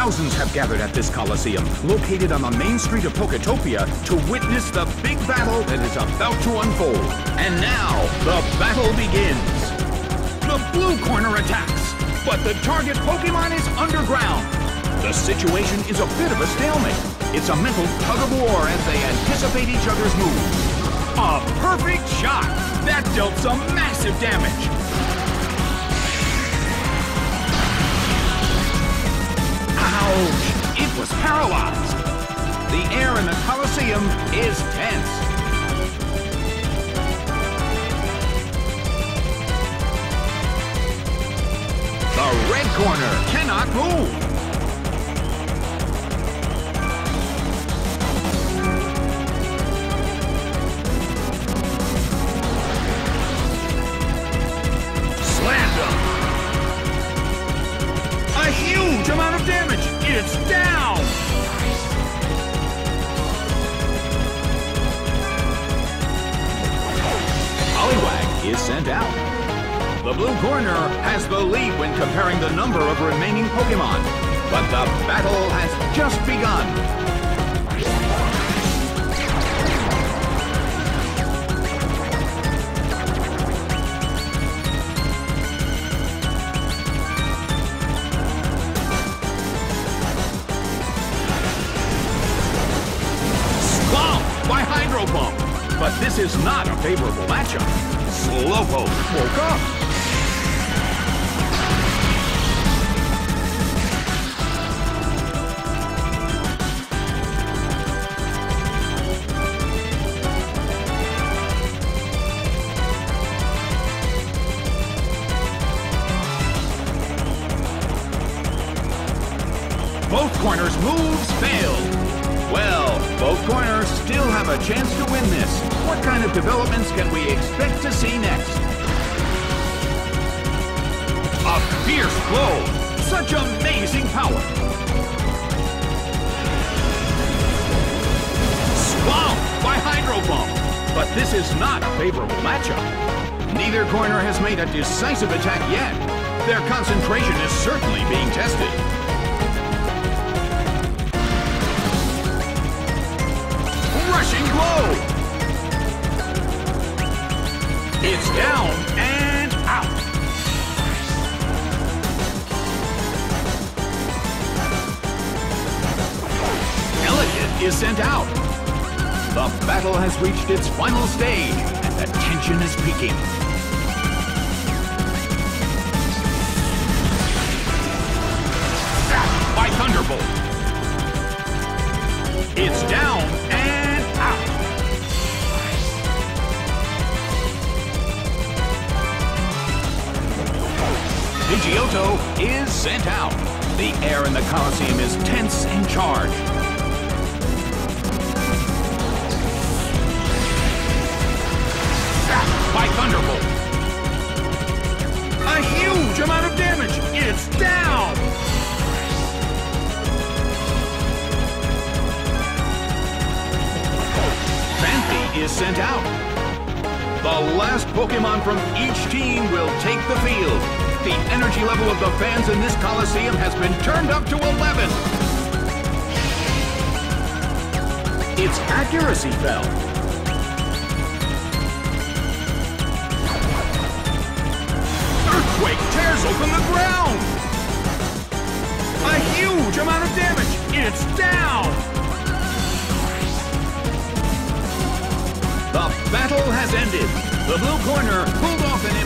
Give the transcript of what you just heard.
Thousands have gathered at this Coliseum, located on the main street of Poketopia, to witness the big battle that is about to unfold. And now, the battle begins. The blue corner attacks, but the target Pokemon is underground. The situation is a bit of a stalemate. It's a mental tug-of-war as they anticipate each other's moves. A perfect shot! That dealt some massive damage. Ouch! It was paralyzed. The air in the Coliseum is tense. The red corner cannot move. A huge amount of damage! It's down! Poliwag is sent out. The blue corner has the lead when comparing the number of remaining Pokemon, but the battle has just begun. By Hydro Pump, but this is not a favorable matchup. Slowpoke woke up. Both corners' moves failed. Well, both corners still have a chance to win this. What kind of developments can we expect to see next? A fierce blow! Such amazing power! Swamped by Hydro Pump! But this is not a favorable matchup. Neither corner has made a decisive attack yet. Their concentration is certainly being tested. Rushing blow! It's down and out! Elliott is sent out. The battle has reached its final stage, and the tension is peaking. Zapped by Thunderbolt! It's down and out. Pidgeotto is sent out. The air in the Coliseum is tense and charged. Zapped by Thunderbolt. A huge amount of damage. It's down. Is sent out. The last Pokemon from each team will take the field. The energy level of the fans in this Coliseum has been turned up to 11. Its accuracy fell. Earthquake tears open the ground. A huge amount of damage. It's down. The battle has ended. The blue corner pulled off an